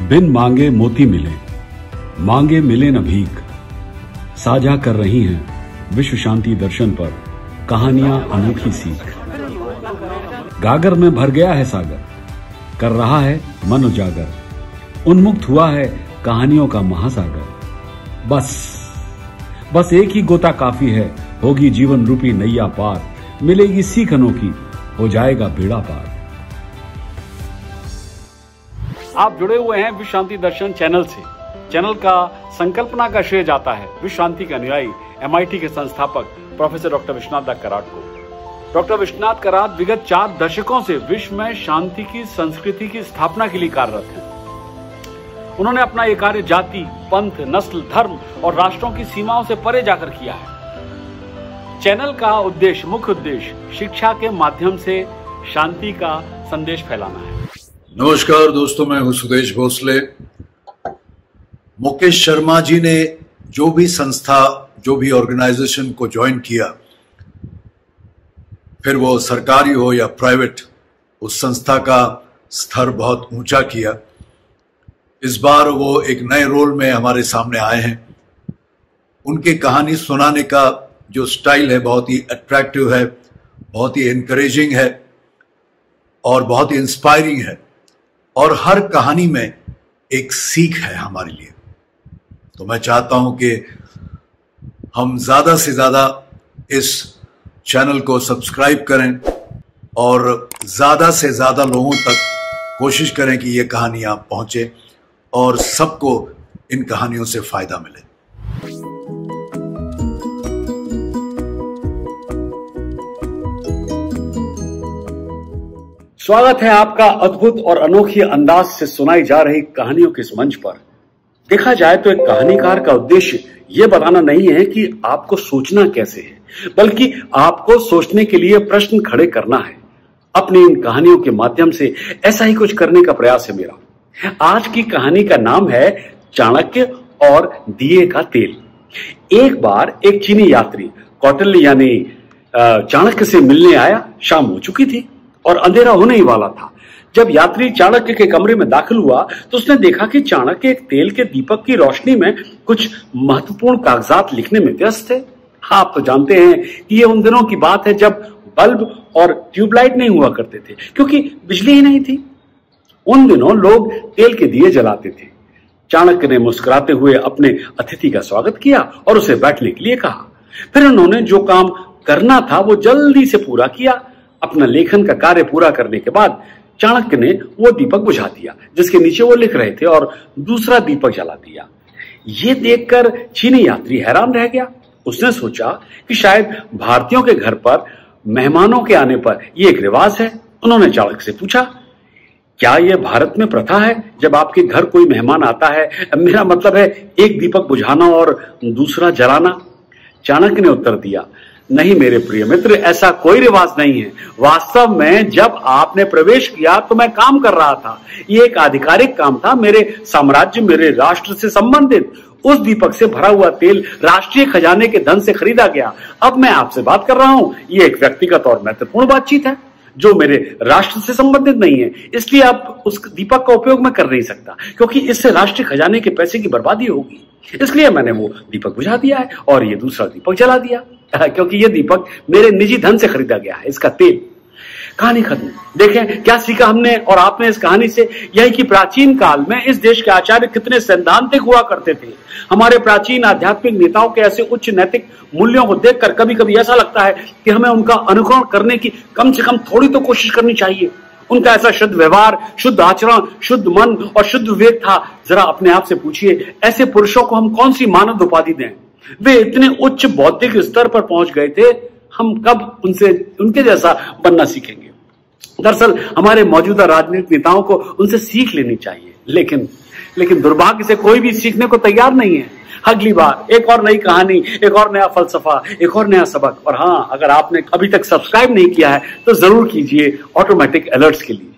बिन मांगे मोती मिले, मांगे मिले न भीख। साझा कर रही हैं विश्व शांति दर्शन पर कहानियां अनूठी सीख। गागर में भर गया है सागर, कर रहा है मन उजागर। उन्मुक्त हुआ है कहानियों का महासागर। बस एक ही गोता काफी है, होगी जीवन रूपी नैया पार। मिलेगी सीख अनोखी, हो जाएगा बेड़ा पार। आप जुड़े हुए हैं विश्व शांति दर्शन चैनल से। चैनल का संकल्पना का श्रेय जाता है विश्व शांति के अनुयायी MIT के संस्थापक प्रोफेसर डॉक्टर विश्वनाथ दा कराड को। डॉक्टर विश्वनाथ कराड विगत 4 दशकों से विश्व में शांति की संस्कृति की स्थापना के लिए कार्यरत हैं। उन्होंने अपना ये कार्य जाति, पंथ, नस्ल, धर्म और राष्ट्रों की सीमाओं से परे जाकर किया है। चैनल का मुख्य उद्देश्य शिक्षा के माध्यम से शांति का संदेश फैलाना है। नमस्कार दोस्तों, मैं हूं सुदेश भोसले। मुकेश शर्मा जी ने जो भी संस्था, जो भी ऑर्गेनाइजेशन को ज्वाइन किया, फिर वो सरकारी हो या प्राइवेट, उस संस्था का स्तर बहुत ऊंचा किया। इस बार वो एक नए रोल में हमारे सामने आए हैं। उनकी कहानी सुनाने का जो स्टाइल है बहुत ही अट्रैक्टिव है, बहुत ही एनकरेजिंग है और बहुत ही इंस्पायरिंग है। और हर कहानी में एक सीख है हमारे लिए। तो मैं चाहता हूं कि हम ज्यादा से ज्यादा इस चैनल को सब्सक्राइब करें और ज्यादा से ज्यादा लोगों तक कोशिश करें कि ये कहानियां पहुंचे और सबको इन कहानियों से फायदा मिले। स्वागत है आपका अद्भुत और अनोखी अंदाज से सुनाई जा रही कहानियों के इस मंच पर। देखा जाए तो एक कहानीकार का उद्देश्य यह बताना नहीं है कि आपको सोचना कैसे है, बल्कि आपको सोचने के लिए प्रश्न खड़े करना है। अपनी इन कहानियों के माध्यम से ऐसा ही कुछ करने का प्रयास है मेरा। आज की कहानी का नाम है चाणक्य और दिए का तेल। एक बार एक चीनी यात्री कौटिल्य यानी चाणक्य से मिलने आया। शाम हो चुकी थी और अंधेरा होने ही वाला था। जब यात्री चाणक्य के कमरे में दाखिल हुआ तो उसने देखा कि चाणक्य एक तेल के दीपक की रोशनी में कुछ महत्वपूर्ण कागजात लिखने में व्यस्त थे। आप तो जानते हैं कि ये उन दिनों की बात है जब बल्ब और ट्यूबलाइट नहीं हुआ करते थे, क्योंकि बिजली ही नहीं थी। उन दिनों लोग तेल के दिए जलाते थे। चाणक्य ने मुस्कुराते हुए अपने अतिथि का स्वागत किया और उसे बैठने के लिए कहा। फिर उन्होंने जो काम करना था वो जल्दी से पूरा किया। अपना लेखन का कार्य पूरा करने के बाद चाणक्य ने वो दीपक बुझा दिया जिसके नीचे वो लिख रहे थे और दूसरा दीपक जला दिया। ये देखकर चीनी यात्री हैरान रह गया। उसने सोचा कि शायद भारतीयों के घर पर मेहमानों के आने पर ये एक रिवाज है। उन्होंने चाणक्य से पूछा, क्या यह भारत में प्रथा है जब आपके घर कोई मेहमान आता है? मेरा मतलब है एक दीपक बुझाना और दूसरा जलाना। चाणक्य ने उत्तर दिया, नहीं मेरे प्रिय मित्र, ऐसा कोई रिवाज नहीं है। वास्तव में जब आपने प्रवेश किया तो मैं काम कर रहा था। ये एक आधिकारिक काम था, मेरे साम्राज्य, मेरे राष्ट्र से संबंधित। उस दीपक से भरा हुआ तेल राष्ट्रीय खजाने के धन से खरीदा गया। अब मैं आपसे बात कर रहा हूं। ये एक व्यक्तिगत और महत्वपूर्ण बातचीत है जो मेरे राष्ट्र से संबंधित नहीं है, इसलिए आप उस दीपक का उपयोग मैं कर नहीं सकता, क्योंकि इससे राष्ट्रीय खजाने के पैसे की बर्बादी होगी। इसलिए मैंने वो दीपक बुझा दिया है और ये दूसरा दीपक जला दिया, क्योंकि ये दीपक मेरे निजी धन से खरीदा गया है, इसका तेल। कहानी खत्म। देखें क्या सीखा हमने और आपने इस कहानी से? यही कि प्राचीन काल में इस देश के आचार्य कितने सैद्धांतिक हुआ करते थे। हमारे प्राचीन आध्यात्मिक नेताओं के ऐसे उच्च नैतिक मूल्यों को देखकर कभी कभी ऐसा लगता है कि हमें उनका अनुकरण करने की कम से कम थोड़ी तो कोशिश करनी चाहिए। उनका ऐसा शुद्ध व्यवहार, शुद्ध आचरण, शुद्ध मन और शुद्ध विवेक था। जरा अपने आप से पूछिए, ऐसे पुरुषों को हम कौन सी मानद उपाधि दें? वे इतने उच्च बौद्धिक स्तर पर पहुंच गए थे, हम कब उनके जैसा बनना सीखेंगे? दरअसल हमारे मौजूदा राजनीतिक नेताओं को उनसे सीख लेनी चाहिए, लेकिन दुर्भाग्य से कोई भी सीखने को तैयार नहीं है। अगली बार एक और नई कहानी, एक और नया फलसफा, एक और नया सबक। और हाँ, अगर आपने अभी तक सब्सक्राइब नहीं किया है तो जरूर कीजिए ऑटोमेटिक अलर्ट्स के लिए।